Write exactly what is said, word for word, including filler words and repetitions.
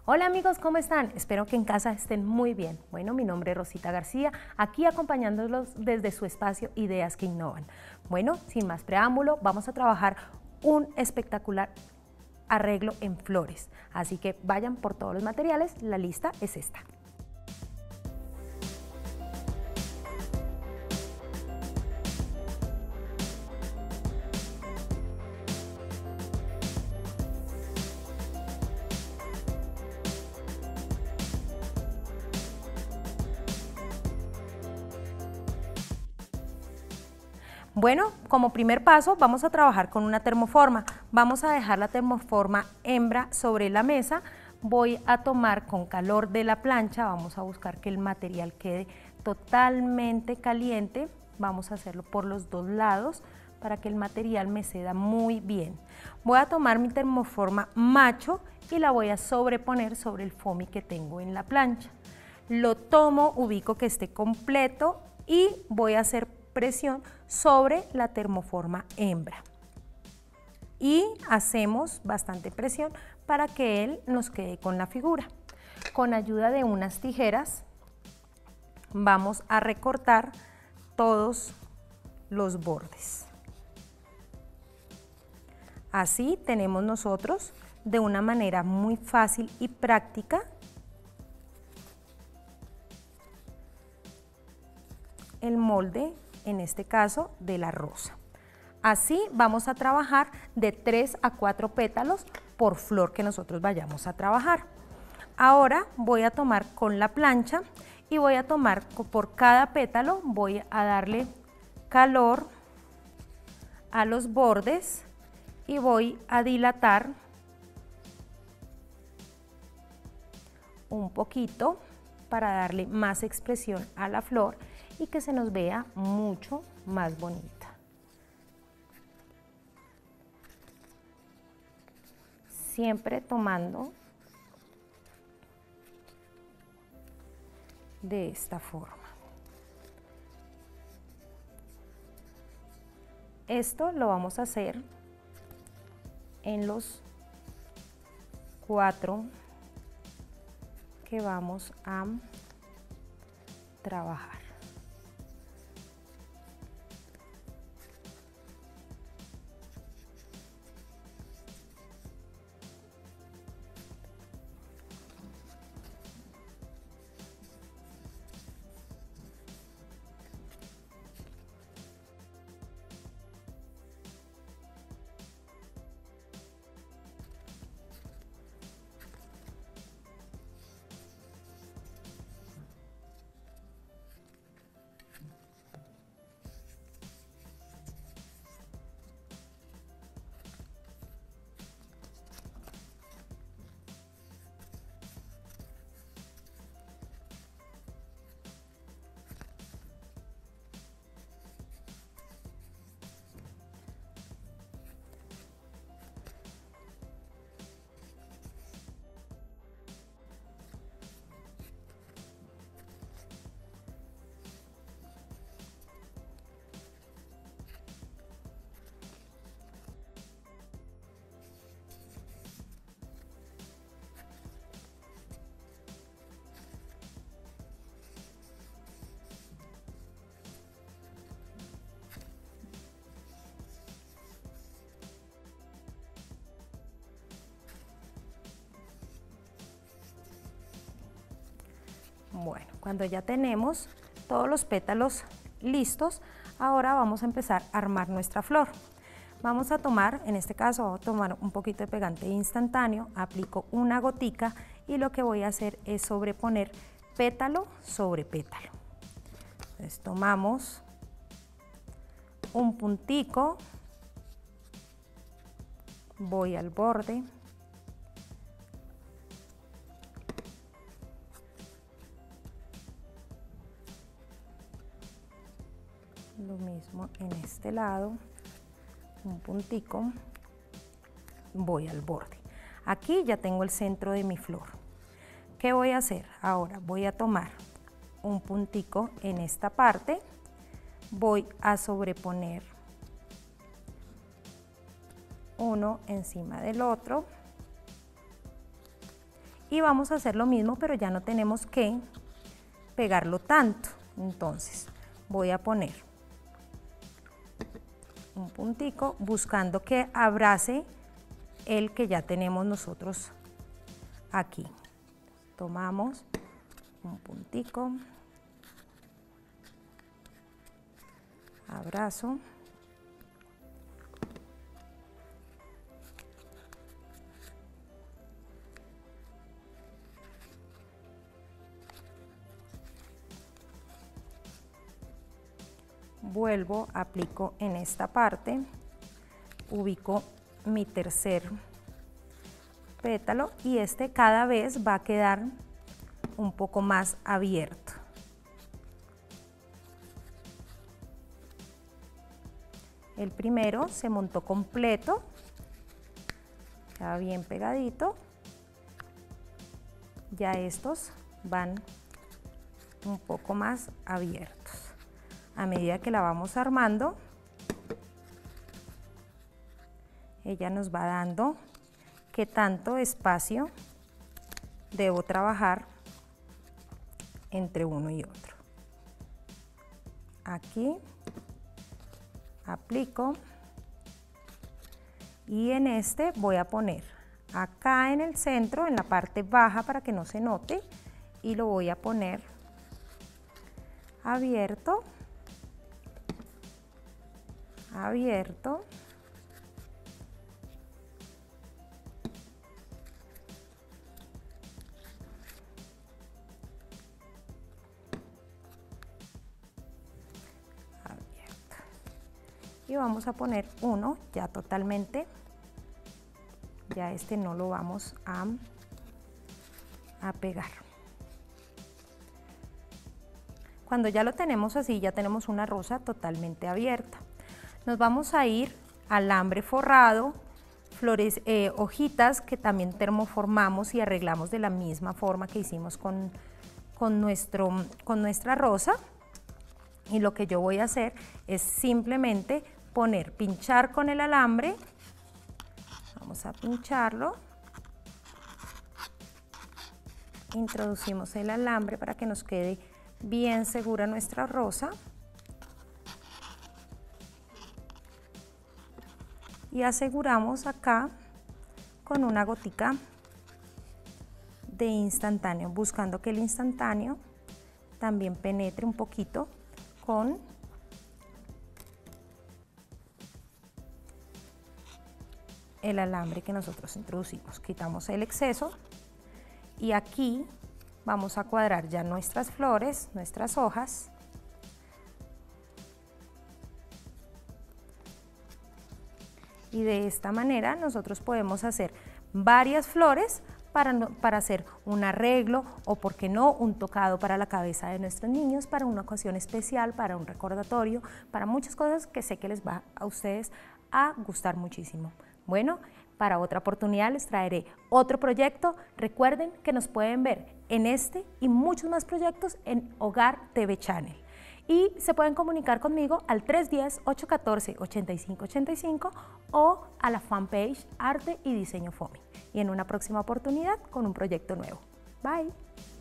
Hola amigos, ¿cómo están? Espero que en casa estén muy bien. Bueno, mi nombre es Rosita García, aquí acompañándolos desde su espacio Ideas que Innovan. Bueno, sin más preámbulo, vamos a trabajar un espectacular arreglo en flores. Así que vayan por todos los materiales, la lista es esta. Bueno, como primer paso vamos a trabajar con una termoforma. Vamos a dejar la termoforma hembra sobre la mesa. Voy a tomar con calor de la plancha, vamos a buscar que el material quede totalmente caliente. Vamos a hacerlo por los dos lados para que el material me ceda muy bien. Voy a tomar mi termoforma macho y la voy a sobreponer sobre el foamy que tengo en la plancha. Lo tomo, ubico que esté completo y voy a hacer presión sobre la termoforma hembra y hacemos bastante presión para que él nos quede con la figura. Con ayuda de unas tijeras vamos a recortar todos los bordes. Así tenemos nosotros de una manera muy fácil y práctica el molde, en este caso de la rosa. Así vamos a trabajar de tres a cuatro pétalos por flor que nosotros vayamos a trabajar. Ahora voy a tomar con la plancha y voy a tomar por cada pétalo, voy a darle calor a los bordes y voy a dilatar un poquito para darle más expresión a la flor y que se nos vea mucho más bonita. Siempre tomando de esta forma. Esto lo vamos a hacer en los cuatro que vamos a trabajar. Bueno, cuando ya tenemos todos los pétalos listos, ahora vamos a empezar a armar nuestra flor. Vamos a tomar, en este caso voy a tomar un poquito de pegante instantáneo, aplico una gotica y lo que voy a hacer es sobreponer pétalo sobre pétalo. Entonces tomamos un puntico, voy al borde, lo mismo en este lado, un puntico, voy al borde. Aquí ya tengo el centro de mi flor. ¿Qué voy a hacer? Ahora voy a tomar un puntico en esta parte, voy a sobreponer uno encima del otro Y vamos a hacer lo mismo, pero ya no tenemos que pegarlo tanto. Entonces voy a poner un puntico buscando que abrace el que ya tenemos nosotros aquí. Tomamos un puntico, abrazo, vuelvo, aplico en esta parte, ubico mi tercer pétalo y este cada vez va a quedar un poco más abierto. El primero se montó completo, queda bien pegadito. Ya estos van un poco más abiertos. A medida que la vamos armando, ella nos va dando qué tanto espacio debo trabajar entre uno y otro. Aquí aplico y en este voy a poner acá en el centro, en la parte baja para que no se note, y lo voy a poner abierto, abierto, y vamos a poner uno ya totalmente, ya este no lo vamos a, a pegar. Cuando ya lo tenemos así, ya tenemos una rosa totalmente abierta. Nos vamos a ir alambre forrado, flores, eh, hojitas que también termoformamos y arreglamos de la misma forma que hicimos con, con, nuestro, con nuestra rosa. Y lo que yo voy a hacer es simplemente poner, pinchar con el alambre, vamos a pincharlo, introducimos el alambre para que nos quede bien segura nuestra rosa y aseguramos acá con una gotica de instantáneo, buscando que el instantáneo también penetre un poquito con el alambre que nosotros introducimos. Quitamos el exceso y aquí vamos a cuadrar ya nuestras flores, nuestras hojas. Y de esta manera nosotros podemos hacer varias flores para, no, para hacer un arreglo o, por qué no, un tocado para la cabeza de nuestros niños, para una ocasión especial, para un recordatorio, para muchas cosas que sé que les va a ustedes a gustar muchísimo. Bueno, para otra oportunidad les traeré otro proyecto. Recuerden que nos pueden ver en este y muchos más proyectos en Hogar T V Channel. Y se pueden comunicar conmigo al tres uno cero, ocho uno cuatro, ocho cinco ocho cinco o a la fanpage Arte y Diseño FOMI. Y en una próxima oportunidad con un proyecto nuevo. Bye.